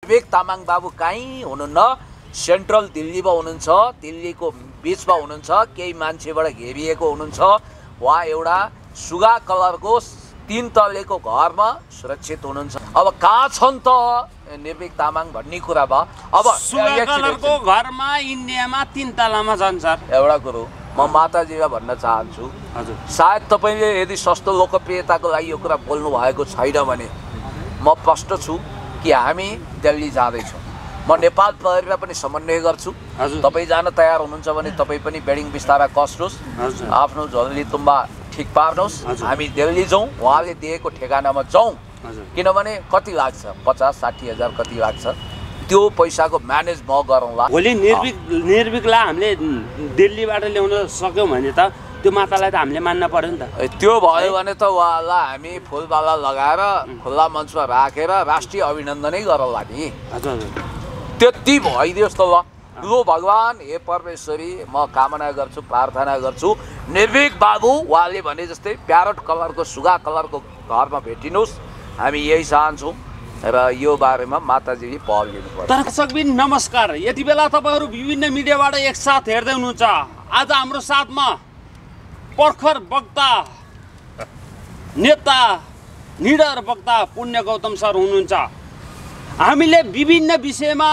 विवेक तामाङ बाबु कहीँ हुनुहुन्न, सेन्ट्रल दिल्लीमा हुनुहुन्छ, दिल्लीको बिचमा हुनुहुन्छ, केही मान्छेबाट घेरिएको हुनुहुन्छ। उहाँ एउटा सुगा कलरको 3 तलेको घरमा सुरक्षित हुनुहुन्छ। अब कहाँ छन् त निर्भीक तामाङ भन्ने कुरा भयो। अब सुगा कलरको घरमा इन्डियामा 3 तलामा छन् सर। एउटा कुरो म माताजीलाई भन्न चाहन्छु, हजुर सायद तपाईँले यदि सस्तो लोकप्रियताको लागि यो कुरा बोल्नु भएको छैन भने म प्रष्ट छु कि हामी दिल्ली जाँदैछौँ। म नेपाल प्रहरीलाई पनि समन्वय गर्छु। तपाईँ जान तयार हुनुहुन्छ भने तपाईँ पनि बेडिङ बिस्तारा कस्नुहोस्, आफ्नो झोली तुम्बा ठिक पार्नुहोस्, हामी दिल्ली जाउँ, उहाँले दिएको ठेगानामा जाउँ। किनभने कति लाग्छ, 50-60 हजार कति लाग्छ, त्यो पैसाको म्यानेज म गरौँला। भोलि निर्भीकलाई हामीले दिल्लीबाट ल्याउन सक्यौँ भने त त्यो मातालाई त हामीले मान्न पर्यो नि त। त्यो भयो भने त उहाँलाई हामी फुलमाला लगाएर खुल्ला मञ्चमा राखेर राष्ट्रिय अभिनन्दनै गरौँला नि। त्यति भइदियोस् त ल। लु भगवान्, हे परमेश्वरी, म कामना गर्छु, प्रार्थना गर्छु, निर्भीक बाबु उहाँले भने जस्तै प्यारट कलरको सुगा कलरको घरमा भेटिनुहोस्। हामी यही चाहन्छौँ र यो बारेमा माताजीले पहल लिनुपर्छ। दर्शकबिन नमस्कार, यति बेला तपाईँहरू विभिन्न मिडियाबाट एकसाथ हेर्दै हुनुहुन्छ। आज हाम्रो साथमा प्रखर वक्ता, नेता, निडर वक्ता पुण्य गौतम सर हुनुहुन्छ। हामीले विभिन्न विषयमा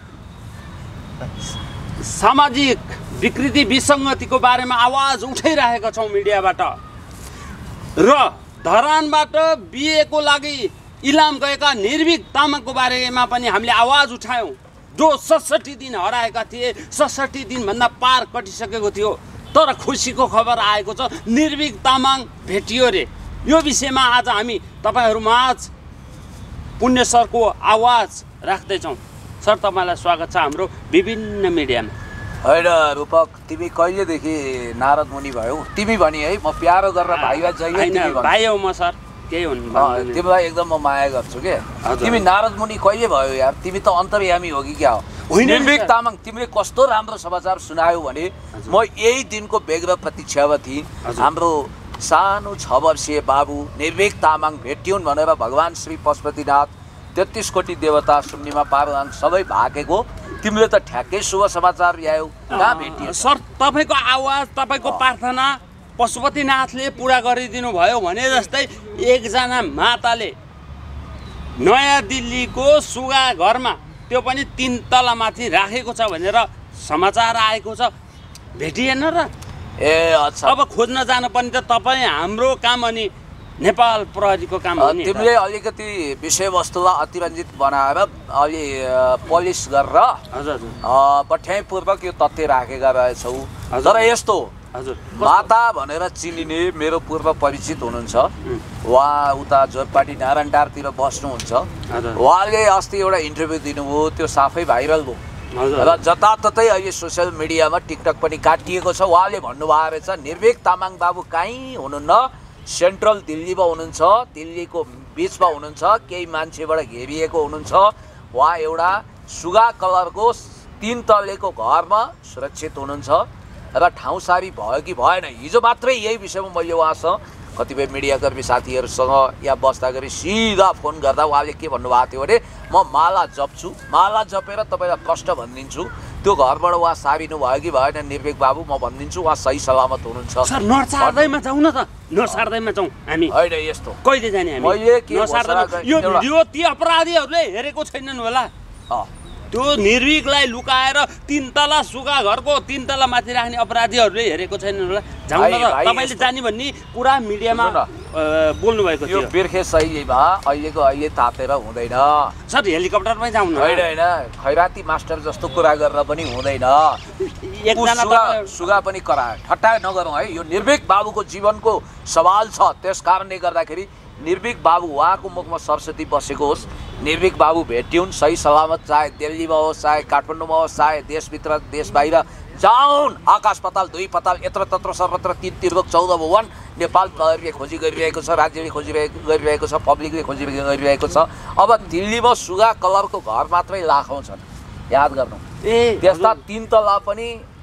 सामाजिक विकृति विसङ्गतिको बारेमा आवाज उठाइरहेका छौँ मिडियाबाट र धरानबाट बिहेको लागि इलाम गएका निर्भीक तामाङको बारेमा पनि हामीले आवाज उठायौँ। जो 67 दिन हराएका थिए, 67 दिनभन्दा पार कटिसकेको थियो, तर खुसीको खबर आएको छ, निर्भीक तामाङ भेटियो रे। यो विषयमा आज हामी तपाईँहरूमाझ पुण्य सरको आवाज राख्दैछौँ। सर, तपाईँलाई स्वागत छ हाम्रो विभिन्न मिडियामा। होइन रूपक, तिमी कहिलेदेखि नारद मुनि भयौ? तिमी भनी है, म प्यारो गरेर भाइ भाइ हो म सर, केही हुनु। तिमीलाई एकदम म माया गर्छु के। तिमी नारद मुनि कहिले भयो यार? तिमी त अन्तर्यामी हो कि क्या हो? निर्भीक तामाङ, तिमीले कस्तो राम्रो समाचार सुनायौ भने म यही दिनको बेग्र प्रतीक्षामा थिएँ। हाम्रो सानो 6 वर्षीय बाबु निर्भीक तामाङ भेटिउन् भनेर भगवान् श्री पशुपतिनाथ, 33 कोटी देवता, शून्यमा पारदान सबै भागेको। तिमीले त ठ्याक्कै शुभ समाचार ल्यायौ। कहाँ भेटियो सर? तपाईँको आवाज, तपाईँको प्रार्थना पशुपतिनाथले पुरा गरिदिनु भयो भने जस्तै एकजना माताले नयाँ दिल्लीको सुगा घरमा, त्यो पनि 3 तलामाथि राखेको छ भनेर समाचार आएको छ। भेटिएन र? ए अच्छा, अब खोज्न जानु पर्ने त तपाईँ हाम्रो काम अनि नेपाल प्रहरीको काम हो नि। तिमीले अलिकति विषयवस्तुलाई अतिरञ्जित बनाएर अलि पलिस गरेर पठ्याइपूर्वक यो तथ्य राखेका रहेछौ। तर यस्तो माता भनेर चिनिने मेरो पूर्व परिचित हुनुहुन्छ, उहाँ उता जोरपाटी नारायणटारतिर बस्नुहुन्छ। उहाँले अस्ति एउटा इन्टरभ्यू दिनुभयो, त्यो साफै भाइरल भयो र जताततै अहिले सोसियल मिडियामा टिकटक पनि काटिएको छ। उहाँले भन्नुभएको रहेछ, निर्भीक तामाङ बाबु कहीँ हुनुहुन्न, सेन्ट्रल दिल्लीमा हुनुहुन्छ, दिल्लीको बिचमा हुनुहुन्छ, केही मान्छेबाट घेरिएको हुनुहुन्छ। उहाँ एउटा सुगा कलरको 3 तलेको घरमा सुरक्षित हुनुहुन्छ र ठाउँसारी भयो कि भएन, हिजो मात्रै यही विषयमा मैले उहाँसँग कतिपय मिडियाकर्मी साथीहरूसँग या बस्दाखेरि सिधा फोन गर्दा उहाँले के भन्नुभएको थियो भने म माला जप्छु, माला जपेर तपाईँलाई प्रष्ट भनिदिन्छु, त्यो घरबाट उहाँ सारिनु भयो कि भएन निर्भीक बाबु, म भनिदिन्छु उहाँ सही सलामत हुनुहुन्छ। सर, नर्सार्दैमा जाउँ न त, नर्सार्दैमा जाउँ हामी। होइन यस्तो कहिले जाने हामी? मैले के यो भिडियो ती अपराधीहरूले हेरेको छैनन् होला। त्यो निर्भीकलाई लुकाएर 3 तला सुगा घरको 3 तला माथि राख्ने अपराधीहरूले हेरेको छैनन् होला। जाउँ न त, तपाईँले जाने भन्ने कुरा मिडियामा बोल्नु भएको थियो। यो बिर्खे सही भए अहिलेको अहिले तातेर हुँदैन सर। हेलिकप्टरमै जाउँ न। होइन, खैराती मास्टर जस्तो कुरा गरेर पनि हुँदैन। सुगा पनि करायो, ठट्टा नगरौँ है। यो निर्भीक बाबुको जीवनको सवाल छ, त्यस कारणले गर्दाखेरि निर्भीक बाबु, उहाँको मुखमा सरस्वती बसेको होस्, निर्भीक बाबु भेटिउन् सही सलामत, चाहे दिल्लीमा होस्, चाहे काठमाडौँमा होस्, चाहे देशभित्र देश बाहिर जाउन्। आकाश पाताल, 2 पाताल, यत्र तत्र सर्वत्र 3 तिर्वक 14 भुवन नेपाल प्रहरीले खोजी गरिरहेको छ, राज्यले खोजी गरिरहेको छ, पब्लिकले खोजी गरिरहेको छ। अब दिल्लीमा सुगा कलरको घर मात्रै लाखौँ छन्, याद गर्नु। त्यस्ता 3 तला पनि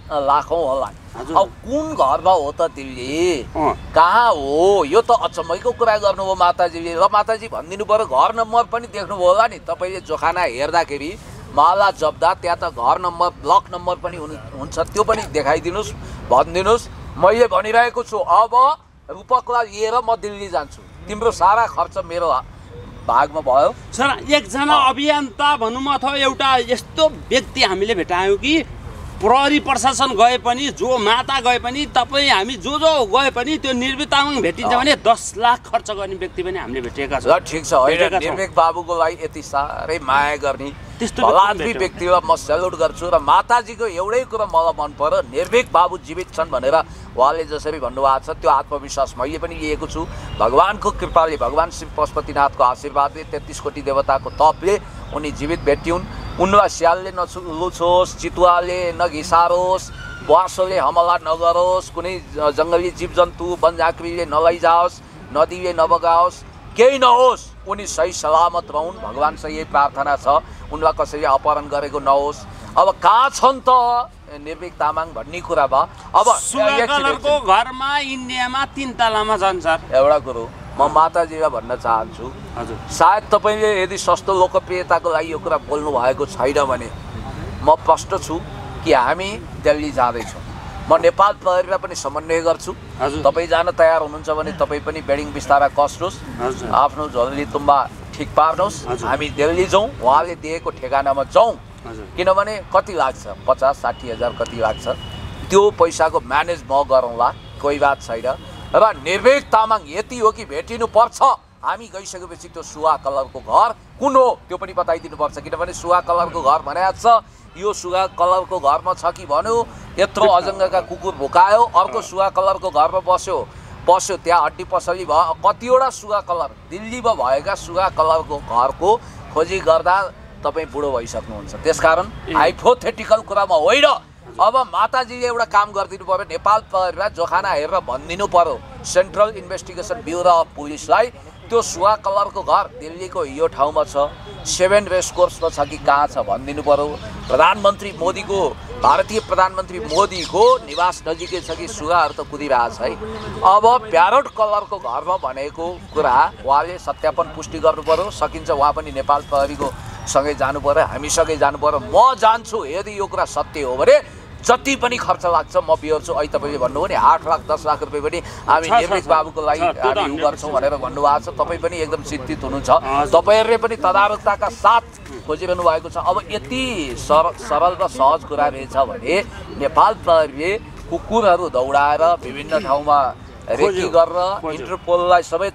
लाखौँ होला। हजुर। अब कुन घरमा हो त दिल्ली, कहाँ हो, यो त अचम्मैको कुरा गर्नुभयो माताजीले। र माताजी भनिदिनु पर्यो घर नम्बर पनि देख्नुभयो होला नि तपाईँले जोखाना हेर्दाखेरि, माला जप्दा त्यहाँ त घर नम्बर ब्लक नम्बर पनि हुन्छ, त्यो पनि देखाइदिनुहोस्, भनिदिनुहोस्। मैले भनिरहेको छु अब रूपकलाई लिएर म दिल्ली जान्छु, तिम्रो सारा खर्च मेरो भागमा भयो। सर एकजना अभियन्ता भनौँ अथवा एउटा यस्तो व्यक्ति हामीले भेटायौँ कि प्रहरी प्रशासन गए पनि, जो माता गए पनि, तपाईँ हामी जो गए पनि त्यो निर्भीक तामाङ भेटिन्छ भने 10 लाख खर्च गर्ने व्यक्ति पनि हामीले भेटेका छौँ। ल ठिक छ, होइन निर्भीक बाबुको लागि यति साह्रै माया गर्ने भलाद्मी व्यक्तिलाई म सेल्युट गर्छु। र माताजीको एउटै कुरा मलाई मन पर्यो, निर्भीक बाबु जीवित छन् भनेर उहाँले जसरी भन्नुभएको छ त्यो आत्मविश्वास मैले पनि लिएको छु। भगवानको कृपाले, भगवान श्री पशुपतिनाथको आशीर्वादले, 33 कोटी देवताको तपले उनी जीवित भेटिउन्। उनलाई स्यालले नलुछोस्, चितुवाले नघिसारोस्, ब्वासोले हमला नगरोस्, कुनै जङ्गली जीवजन्तु वनझाँक्रीले नलैजाओस्, नदीले नबगाओस्, केही नहोस्, उनी सही सलामत रहन्। भगवानसँग यही प्रार्थना छ, उनलाई कसैले अपहरण गरेको नहोस्। अब कहाँ छन् त निर्भीक तामाङ भन्ने कुरा भयो। अब सुगाकलरको घरमा इन्डियामा 3 तलामा छन् सर। एउटा कुरो म माताजीलाई भन्न चाहन्छु, हजुर सायद तपाईँले यदि सस्तो लोकप्रियताको लागि यो कुरा बोल्नु भएको छैन भने म प्रष्ट छु कि हामी दिल्ली जाँदैछौँ। म नेपाल प्रहरीलाई पनि समन्वय गर्छु। तपाईँ जान तयार हुनुहुन्छ भने तपाईँ पनि बेडिङ बिस्तारा कस्नुहोस्, आफ्नो झोली तुम्बा ठिक पार्नुहोस्, हामी दिल्ली जाउँ, उहाँले दिएको ठेगानामा जाउँ। किनभने कति लाग्छ, 50-60 हजार कति लाग्छ, त्यो पैसाको म्यानेज म गरौँला, कोही बात छैन। र निर्भीक तामाङ यति हो कि भेटिनु पर्छ। हामी गइसकेपछि त्यो सुगा कलरको घर कुन हो त्यो पनि बताइदिनुपर्छ। किनभने सुगा कलरको घर भनेको छ, यो सुगा कलरको घरमा छ कि भन्यो, यत्रो अजङ्गका कुकुर भुकायो, अर्को सुगा कलरको घरमा बस्यो, त्यहाँ हड्डी पसली भयो। कतिवटा सुगा कलर दिल्लीमा भएका सुगा कलरको घरको खोजी गर्दा तपाईँ बुढो भइसक्नुहुन्छ। त्यसकारण हाइपोथेटिकल कुरामा होइन। अब माताजीले एउटा काम गरिदिनु पर्यो, नेपाल प्रहरीलाई जोखाना हेरेर भनिदिनु पर्यो, सेन्ट्रल इन्भेस्टिगेसन ब्युरो अफ पुलिसलाई, त्यो सुगा कलरको घर दिल्लीको यो ठाउँमा छ, 7 रेस कोर्समा छ कि कहाँ छ भनिदिनु पर्यो। प्रधानमन्त्री मोदीको, भारतीय प्रधानमन्त्री मोदीको निवास नजिकै छ कि सुगाहरू त कुदिरहेछ है। अब प्यारोट कलरको घरमा भनेको कुरा उहाँले सत्यापन पुष्टि गर्नु पर्यो। सकिन्छ उहाँ पनि नेपाल प्रहरीको सँगै जानु पर्यो, हामीसँगै जानु पर्यो। म जान्छु, यदि यो कुरा सत्य हो भने जति पनि खर्च लाग्छ म बिहोर्छु। अहिले तपाईँले भन्नुभयो नि 8 लाख 10 लाख रुपियाँ पनि हामी निर्भीक बाबुको लागि हामी गर्छौँ भनेर भन्नुभएको छ। तपाईँ पनि एकदम चिन्तित हुनुहुन्छ, तपाईँहरूले पनि तदारुकताका साथ खोजिरहनु भएको छ। अब यति सरल र सहज कुरा रहेछ भने नेपाल प्रहरीले कुकुरहरू दौडाएर विभिन्न ठाउँमा रेकी गरेर इन्टरपोललाई सबै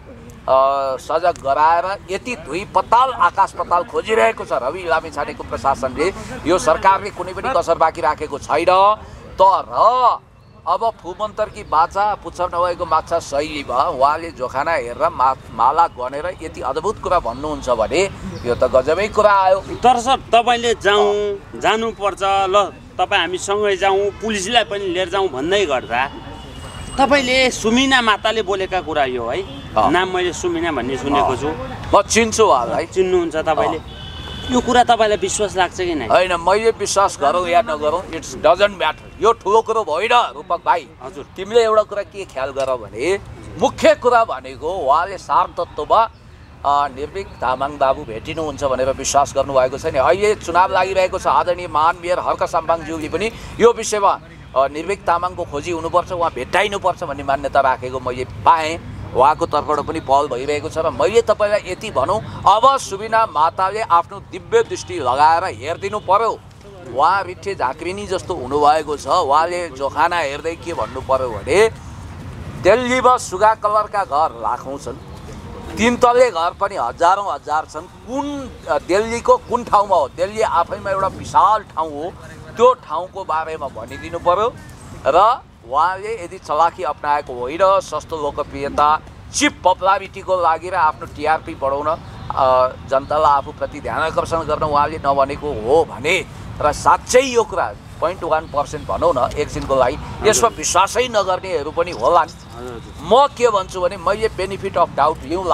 सजग गराएर यति धुई पताल आकाश पताल खोजिरहेको छ रवि लामिछानेको प्रशासनले। यो सरकारले कुनै पनि कसर बाँकी राखेको छैन। तर अब फुमन्तरकी बाचा पुच्छर नभएको माछा शैलीमा उहाँले जोखाना हेरेर माला गनेर यति अद्भुत कुरा भन्नुहुन्छ भने यो त गजबै कुरा आयो। तर सर तपाईँले जानुपर्छ, ल तपाईँ हामी सँगै जाउँ, पुलिसलाई पनि लिएर जाउँ भन्दै गर्दा तपाईँले सुमिना माताले बोलेका कुरा यो है, नाम मैले सुमिना भन्ने सुनेको छु, म चिन्छु उहाँलाई। चिन्नुहुन्छ तपाईँले? यो कुरा तपाईँलाई विश्वास लाग्छ कि नै? होइन, मैले विश्वास गरौँ या नगरौँ इट्स डजन्ट म्याटर। यो ठुलो कुरो होइन रूपक भाइ। हजुर, तिमीले एउटा कुरा के ख्याल गर भने मुख्य कुरा भनेको उहाँले सार तत्त्वमा निर्भीक तामाङ बाबु भेटिनुहुन्छ भनेर विश्वास गर्नुभएको छैन। अहिले चुनाव लागिरहेको छ, आदरणीय महान मेयर हर्क साम्पाङज्यूले पनि यो विषयमा निर्भीक तामाङको खोजी हुनुपर्छ, उहाँ भेट्टाइनुपर्छ भन्ने मान्यता राखेको मैले पाएँ। उहाँको तर्फबाट पनि पहल भइरहेको छ। र मैले तपाईँलाई यति भनौँ, अब सुबिना माताले आफ्नो दिव्य दृष्टि लगाएर हेरिदिनु पर्यो। उहाँ रिठे झाँक्रिनी जस्तो हुनुभएको छ, उहाँले जोखाना हेर्दै के भन्नु पर्यो भने दिल्लीमा सुगा कलरका घर लाखौँ छन्, 3 तल्ले घर पनि हजारौँ हजार छन्। कुन दिल्लीको कुन ठाउँमा हो? दिल्ली आफैमा एउटा विशाल ठाउँ हो, त्यो ठाउँको बारेमा भनिदिनु पर्यो। र उहाँले यदि चलाकी अप्नाएको होइन, सस्तो लोकप्रियता चिप पपुलारिटीको लागि र आफ्नो टिआरपी बढाउन, जनतालाई आफूप्रति ध्यान आकर्षण गर्न उहाँले नभनेको हो भने र साँच्चै यो कुरा 0.1% भनौँ न एकछिनको लागि यसमा विश्वासै नगर्नेहरू पनि होलान्। म के भन्छु भने मैले बेनिफिट अफ डाउट लिउँला।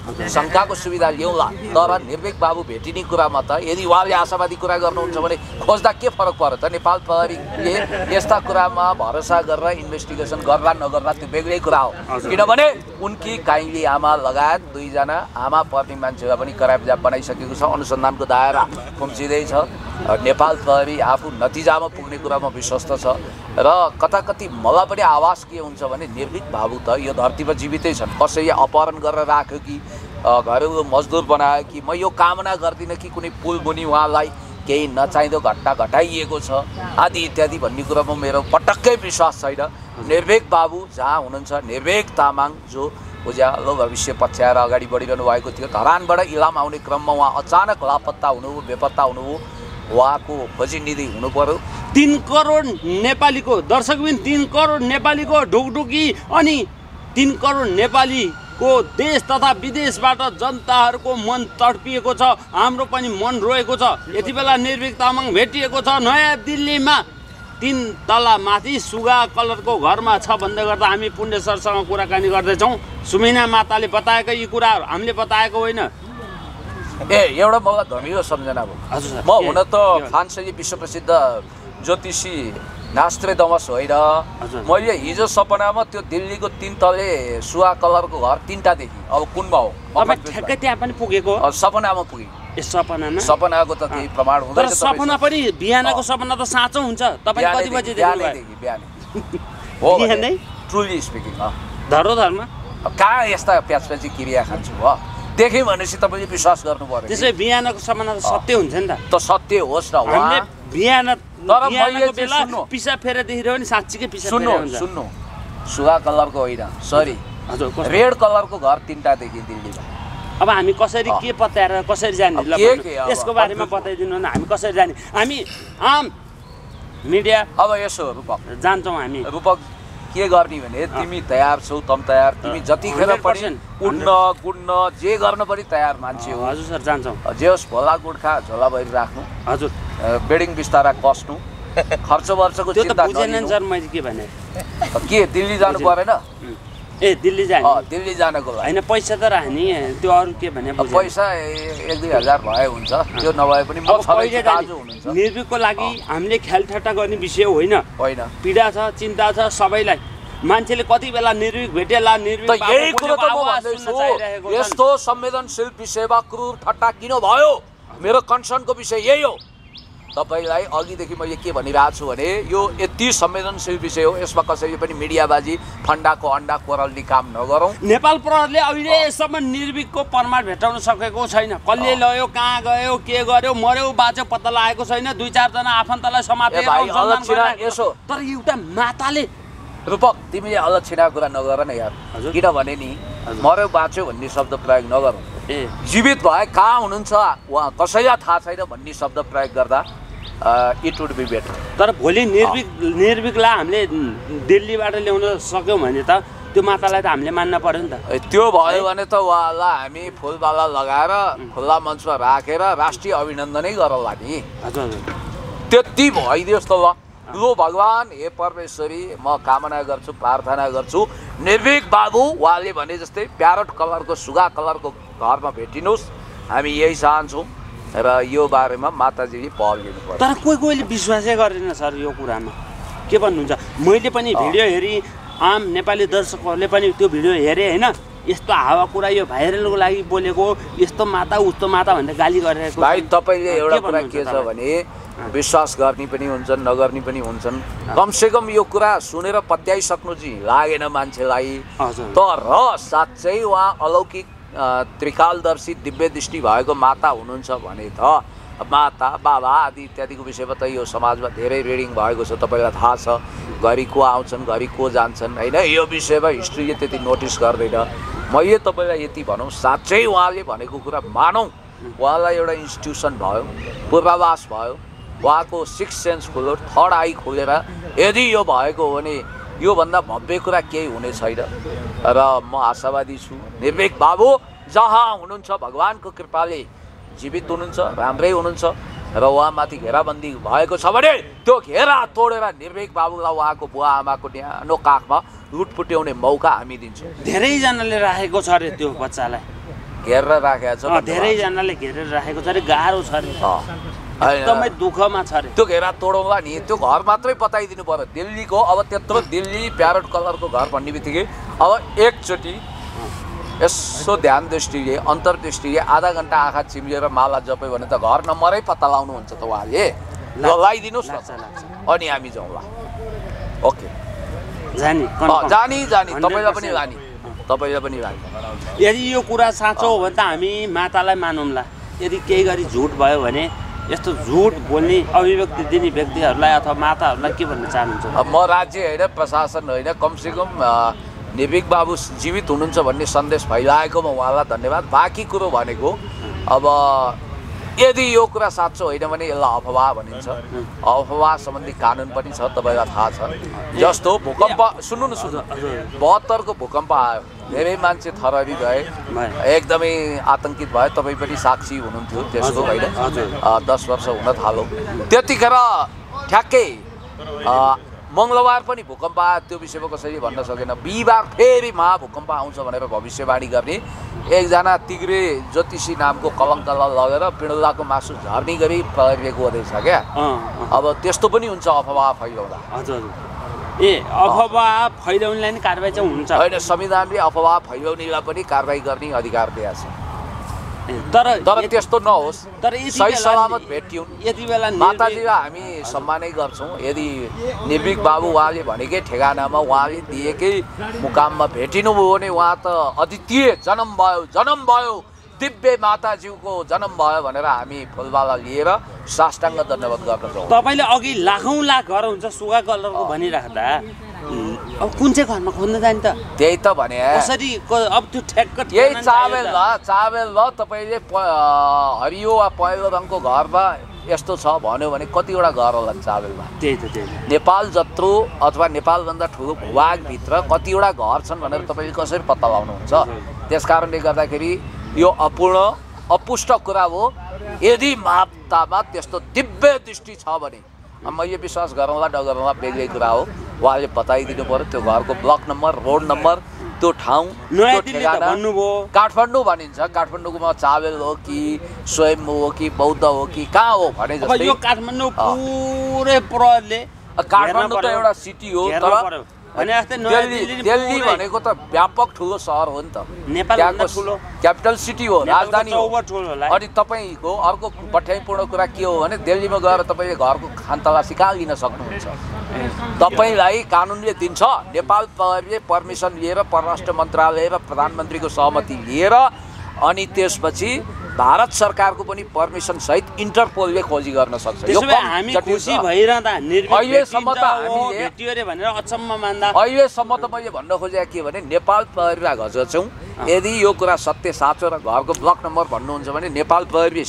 शङ्काको सुविधा ल्याउँला, तर निर्भीक बाबु भेटिने कुरामा त यदि उहाँले आशावादी कुरा गर्नुहुन्छ भने खोज्दा के फरक पर्यो त? नेपाल प्रहरीले यस्ता कुरामा भरोसा गरेर इन्भेस्टिगेसन गर्ला नगर्ला त्यो बेग्लै कुरा हो। किनभने उनकी काइली आमा लगायत 2 जना आमा पर्ने मान्छेलाई पनि करापजाप बनाइसकेको छ, अनुसन्धानको दायरा खुम्चिँदैछ। नेपाल प्रहरी आफू नतिजामा पुग्ने कुरामा विश्वस्त छ र कता-कति मलाई पनि आवाज के हुन्छ भने निर्भीक बाबु त यो धरतीमा जीवितै छन्, कसैले अपहरण गरेर राख्यो कि घरेलु मजदुर बनायो कि म यो कामना गर्दिनँ कि कुनै पुल मुनि उहाँलाई केही नचाहिँदो घटना घटाइएको छ आदि इत्यादि भन्ने कुरामा मेरो पटक्कै विश्वास छैन। निर्भीक बाबु जहाँ हुनुहुन्छ, निर्भीक तामाङ जो उज्यालो भविष्य पछ्याएर अगाडि बढिरहनु भएको थियो, धरानबाट इलाम आउने क्रममा उहाँ अचानक लापत्ता हुनुभयो, बेपत्ता हुनुभयो, उहाँको खोजी निधि हुनु पर्यो। 3 करोड नेपालीको दर्शकबिन 3 करोड नेपालीको ढुकढुकी अनि 3 करोड नेपालीको देश तथा विदेशबाट जनताहरूको मन तडपिएको छ, हाम्रो पनि मन रोएको छ। यति बेला निर्भीक तामाङ भेटिएको छ नयाँ दिल्लीमा 3 तला माथि सुगा कलरको घरमा छ भन्दै गर्दा हामी पुण्य सरसँग कुराकानी गर्दैछौँ। सुमिना माताले बताएका यी कुराहरू हामीले बताएको होइन। एउटा मलाई धमिलो सम्झना भयो। हजुर सर, म हुन त फ्रान्सेली विश्वप्रसिद्ध ज्योतिषी नास्ट्रेडमस होइन, मैले हिजो सपनामा त्यो दिल्लीको 3 तले सुगा कलरको घर 3टा देखेँ। अब कुनमा हो ठ्याक्कै त्यहाँ पनि पुगेको सपनामा पुगेँ। सपनाको त केही प्रमाण हुँदैन, तर सपना पनि बिहानको सपना त साँचो हुन्छ। तपाईँ कति बजे देख्नुभयो? बिहानै हो बिहानै ट्रुली स्पिकिङ। धरोधरमा कहाँ यस्ता प्याचप्याची क्रिया खान्छु हो, देखेँ भनेपछि तपाईँले विश्वास गर्नु पर्यो। त्यसै बिहानको सपना त सत्य हुन्छ नि त। सत्य होस् न, हामीले बिहानको बेला सुन्नु, पिसा फेर देखिरह्यो भने साँच्चीकै पिसा सुन्नु सुन्नु सुगा कलरको होइन, सरी रेड कलरको घर 3टा देखि दिल्लीमा। अब हामी कसरी के पत्याएर कसरी जाने यसको बारेमा बताइदिनु न। हामी कसरी जाने? हामी आम मिडिया अब यसो रूपक जान्छौँ। हामी रूपक के गर्ने भने तिमी तयार छौ, तम तयार, तिमी जतिखेर पनि उड्न गुड्न जे गर्न पनि तयार मान्छे हो। हजुर सर, जान्छौँ। जे होस् भोला गुड्खा झोला भरि राख्नु, हजुर बेडिङ बिस्तारा कस्नु, खर्च वर्षको चिन्ता बुझेन सर। मैले के भने के दिल्ली जानु परेन? दिल्ली जाने दिल्ली जानको लागि होइन, पैसा त राख्ने, त्यो अरू के भने पैसा 1-2 हजार भए हुन्छ, त्यो नभए पनि निर्भीकको लागि हामीले ख्याल ठट्टा गर्ने विषय होइन। पीडा छ, चिन्ता छ सबैलाई। मान्छेले कति बेला निर्भीक भेटेला, निर्भीक यही कुरो त म भन्दैछु। यस्तो संवेदनशील विषयमा क्रूर ठट्टा किन भयो? मेरो कन्सर्नको विषय यही हो। तपाईलाई अघिदेखि मैले के भनिरहेको छु भने यो यति संवेदनशील विषय हो, यसमा कसैले पनि मिडियाबाजी फन्डाको अन्डा कोरल्ने काम नगरौँ। नेपाल प्रहरीले अहिलेसम्म निर्भीकको प्रमाण भेटाउन सकेको छैन। कसले लयो, कहाँ गयो, के गर्यो, मर्यो, बाँच्यो पत्ता लागेको छैन। 2-4 जना आफन्तलाई समातेर तर एउटा माताले रूपक तिमीले अलक्षिणा कुरा नगर न यार, किनभने नि मर्यो बाँच्यो भन्ने शब्द प्रयोग नगरौँ। जीवित भए कहाँ हुनुहुन्छ उहाँ कसैलाई थाहा छैन भन्ने शब्द प्रयोग गर्दा इट वुड बी बेटर। तर भोलि निर्भीकलाई हामीले दिल्लीबाट ल्याउन सक्यौँ भने त त्यो मातालाई त हामीले मान्न पर्यो नि त। त्यो भयो भने त उहाँलाई हामी फुलमाला लगाएर खुल्ला मञ्चमा राखेर राष्ट्रिय अभिनन्दनै गरौँला नि। त्यति भइदियोस् त ल। लु भगवान्, हे परमेश्वरी, म कामना गर्छु, प्रार्थना गर्छु निर्भीक बाबु उहाँले भने जस्तै प्यारट कलरको सुगा कलरको घरमा भेटिनुहोस्। हामी यही चाहन्छौँ र यो बारेमा माताजीले पहल लिनु पर्छ। तर कोहीले विश्वासै गरेन सर यो कुरामा। के भन्नुहुन्छ? मैले पनि भिडियो हेरेँ, आम नेपाली दर्शकहरूले पनि त्यो भिडियो हेरेँ होइन। यस्तो हावा कुरा यो भाइरलको लागि बोलेको, यस्तो माता उस्तो माता भनेर गाली गरिरहेको। भाइ तपाईँले एउटा कुरा के छ भने विश्वास गर्ने पनि हुन्छन्, नगर्ने पनि हुन्छन्। कमसेकम यो कुरा सुनेर पत्याइसक्नु चाहिँ लागेन मान्छेलाई। तर साँच्चै उहाँ अलौकिक त्रिकालदर्शी दिव्य दृष्टि भएको माता हुनुहुन्छ भने त माता बाबा आदि इत्यादिको विषयमा त यो समाजमा धेरै रिडिङ भएको छ, तपाईँलाई थाहा छ। घरि को आउँछन्, घरि को जान्छन् होइन। यो विषयमा हिस्ट्रीले त्यति नोटिस गर्दैन। मैले तपाईँलाई यति भनौँ, साँच्चै उहाँले भनेको कुरा मानौँ। उहाँलाई एउटा इन्स्टिट्युसन भयो, पूर्वाभास भयो, उहाँको 6th सेन्स खुल्यो, 3rd आई खुलेर यदि यो भएको हो भने योभन्दा भव्य कुरा केही हुने छैन। र म आशावादी छु निर्भीक बाबु जहाँ हुनुहुन्छ भगवानको कृपाले जीवित हुनुहुन्छ, राम्रै हुनुहुन्छ र उहाँमाथि घेराबन्दी भएको छ भने त्यो घेरा तोडेर निर्भीक बाबुलाई उहाँको बुवा आमाको न्यानो काखमा लुटपुट्याउने मौका हामी दिन्छौँ। धेरैजनाले राखेको छ अरे त्यो बच्चालाई। घेरेर राखेको छ। धेरैजनाले घेरेर राखेको छ अरे, गाह्रो छ अरे, एकदमै दुःखमा छ अरे। त्यो घेरा तोडौँला नि, त्यो घर मात्रै बताइदिनु पर्यो। दिल्लीको अब त्यत्रो दिल्ली प्यारोट कलरको घर भन्ने बित्तिकै अब एकचोटि यसो ध्यान दृष्टिले अन्तर्दृष्टिले आधा घन्टा आँखा चिम्लिएर माला जप्यो भने त घर नम्बरै पत्ता लाउनुहुन्छ त उहाँले। लगाइदिनुहोस् न अनि हामी जाउँला। ओके जानी तपाईँलाई पनि लाने, तपाईँलाई पनि लाने। यदि यो कुरा साँचो हो भने त हामी मातालाई मानौँला। यदि केही गरी झुट भयो भने यस्तो झुट बोल्ने अभिव्यक्ति दिने व्यक्तिहरूलाई अथवा माताहरूलाई के भन्न चाहनुहुन्छ? म राज्य होइन, प्रशासन होइन, कमसेकम निर्भीक बाबु जीवित हुनुहुन्छ भन्ने सन्देश फैलाएकोमा उहाँलाई धन्यवाद। बाँकी कुरो भनेको अब यदि यो कुरा साँचो होइन भने यसलाई अफवाह भनिन्छ। अफवाह सम्बन्धी कानुन पनि छ, तपाईँलाई थाहा छ। जस्तो भूकम्प सुन्नु 72 को भूकम्प आयो, धेरै मान्छे थरहरी गए, एकदमै आतंकित भयो। तपाईँ पनि साक्षी हुनुहुन्थ्यो त्यसको होइन, 10 वर्ष हुन थाल्यो। त्यतिखेर ठ्याक्कै मङ्गलबार पनि भूकम्प आयो, त्यो विषयमा कसैले भन्न सकेन। बिहिबार फेरि महाभूकम्प आउँछ भनेर भविष्यवाणी गर्ने एकजना तिग्रे ज्योतिषी नामको कलङ्कलाई लगेर पिँडुलाको मासु झर्ने गरी परिरहेको रहेछ क्या। अब त्यस्तो पनि हुन्छ अफवाह फैलाउँदा। हजुर ए अफवाह फैलाउनेलाई नि कारबाही चाहिँ हुन्छ होइन, संविधानले अफवाह फैलाउनेलाई पनि कारबाही गर्ने अधिकार दिएको छ। तर त्यस्तो नहोस्, सही सलामत भेटिउन्। यति बेला माताजीलाई हामी सम्मानै गर्छौँ। यदि निर्भीक बाबु उहाँले भनेकै ठेगानामा उहाँले दिएकै मुकाममा भेटिनुभयो भने उहाँ त अद्वितीय जन्म भयो दिव्य माताज्यूको जन्म भयो भनेर हामी फुलमाला लिएर साष्टाङ्ग धन्यवाद गर्न चाहन्छौँ। तपाईँले अघि लाख घर हुन्छ सुगा कलरको भनिराख्दा अब कुन चाहिँ घरमा खोज्न जाने त? त्यही त भने कसरी अब त्यो ठ्याक्क यही चावेल ल तपाईँले हरियो वा पहेँलो रङको घरमा यस्तो छ भन्यो भने कतिवटा घर होला चावेलमा? त्यही त नेपाल जत्रो अथवा नेपालभन्दा ठुलो भूभागभित्र कतिवटा घर छन् भनेर तपाईँले कसरी पत्ता लगाउनुहुन्छ? त्यस कारणले गर्दाखेरि यो अपुष्ट कुरा हो। यदि मातामा त्यस्तो दिव्य दृष्टि छ भने मैले विश्वास गरौँला नगरौँला बेग्लै कुरा हो। उहाँले बताइदिनु पर्यो त्यो घरको ब्लक नम्बर, रोड नम्बर, त्यो ठाउँ, त्यो ठेगाना। काठमाडौँ भनिन्छ, काठमाडौँमा चावेल हो कि स्वयम्भू हो कि बौद्ध हो कि कहाँ हो भने जस्तै यो काठमाडौँ पुरै प्रहरले, काठमाडौँ त एउटा सिटी हो, तर दिल्ली भनेको त व्यापक ठुलो सहर हो नि त, नेपालको ठुलो क्यापिटल सिटी हो, राजधानी हो। अनि तपाईँको अर्को पठ्याइपूर्ण कुरा के हो भने दिल्लीमा गएर तपाईँले घरको खानतलासी कहाँ लिन सक्नुहुन्छ? तपाईँलाई कानुनले दिन्छ। नेपाल प्रहरीले पर्मिसन लिएर परराष्ट्र मन्त्रालय र प्रधानमन्त्रीको सहमति लिएर अनि त्यसपछि भारत सरकारको पनि पर्मिसन सहित इन्टरपोलले खोजी गर्न सक्छ। यो हामी खुसी भइरहँदा अहिलेसम्म त हामीले भेटियो रे भनेर अचम्म मान्दा अहिलेसम्म त मैले भन्न खोजेको के भने नेपाल प्रहरीलाई घचघचौँ। यदि यो कुरा सत्य साँचो र घरको ब्लक नम्बर भन्नुहुन्छ भने नेपाल प्रहरीले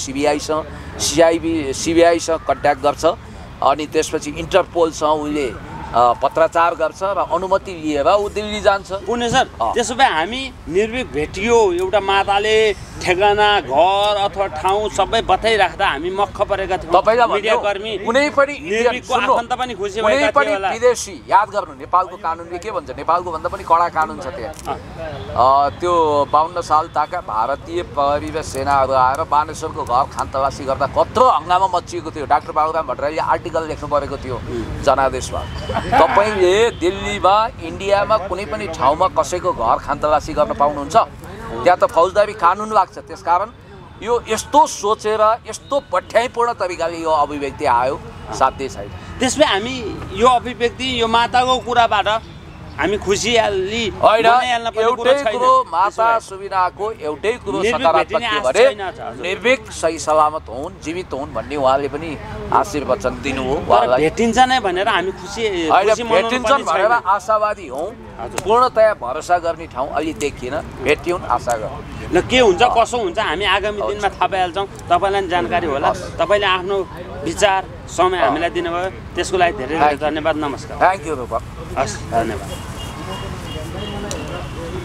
सिबिआईसँग कन्ट्याक्ट गर्छ अनि त्यसपछि इन्टरपोलसँग उसले पत्राचार गर्छ र अनुमति लिएर ऊ दिल्ली जान्छ। पुण्य सर, त्यसो भए हामी निर्भीक भेटियो एउटा माताले ठेगाना घर अथवा ठाउँ सबै बताइराख्दा हामी मक्ख परेका थियौँ। मिडियाकर्मी कुनै पनि निर्भीकको आफन्त पनि खुसी भएका थिए होला। विदेशी याद गर्नु, नेपालको कानुनले के भन्छ? नेपालको भन्दा पनि कडा कानुन छ त्यहाँ। त्यो 52 साल ताका भारतीय प्रहरी र सेनाहरू आएर बानेश्वरको घर खानतलासी गर्दा कत्रो हङ्गामा मचिएको थियो। डाक्टर बाबुराम भट्टराईले आर्टिकल लेख्नु परेको थियो जनादेशमा। तपाईँले दिल्लीमा इन्डियामा कुनै पनि ठाउँमा कसैको घर खानतलासी गर्न पाउनुहुन्छ? त्यहाँ त फौजदारी कानुन लाग्छ। त्यसकारण यो यस्तो सोचेर यस्तो पठ्याइपूर्ण तरिकाले यो अभिव्यक्ति आयो, साध्य छैन। त्यसमा हामी यो अभिव्यक्ति यो माताको कुराबाट हामी खुसियाली होइन। एउटै कुरो माता सुबिनाको एउटै कुरो सकारात्मक के भने निर्भीक सही सलामत हुन्, जीवित हुन् भन्ने उहाँले पनि आशीर्वचन दिनुभयो। भेटिन्छ नै भनेर हामी खुसी भेटिन्छन् भनेर आशावादी हौँ। पूर्णतया भरोसा गर्ने ठाउँ अलि देखिएन, भेटिउन् आशा गरौँ। ल के हुन्छ कसो हुन्छ हामी आगामी दिनमा थाहा पाइहाल्छौँ। तपाईँलाई जानकारी होला। तपाईँले आफ्नो विचार समय हामीलाई दिनुभयो, त्यसको लागि धेरै धेरै धन्यवाद। नमस्कार। Thank you Rupa. हस्, धन्यवाद।